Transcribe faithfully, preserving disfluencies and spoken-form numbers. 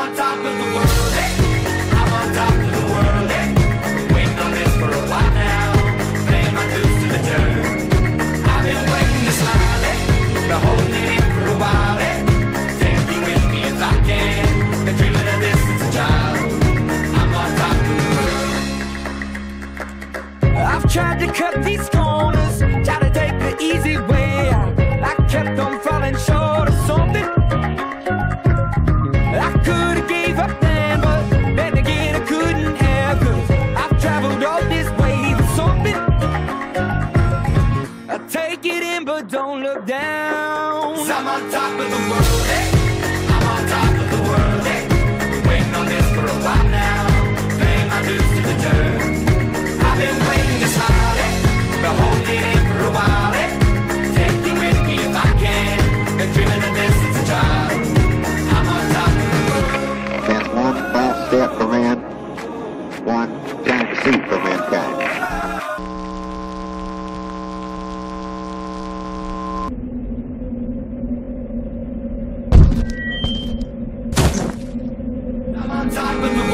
on top of the world, hey. I'm on top of the world, hey. Been waiting on this for a while now. Paying my dues to the dirt. I've been waiting to smile, hey. Been holding it in for a while, hey. Take me with me if I can. Been dreaming of this since a child. I'm on top of the world. I've tried to cut these corners, try to take the easy way out. I kept on falling short of something. I could've gave up then, but then again I couldn't have, 'cause I've traveled all this way for something. I take it in but don't look down. 'Cause I'm on top of the world, hey. I'm on top of the world, hey. Been waiting on this for a while now. Paying my dues to the dirt. I've been waiting to smile, hey. Been holding it in for a while, hey. Take me with me if I can. Been dreaming of this since a child. I'm on top of the world. That's one false step for man, one giant deceit for mankind. I'm on top of the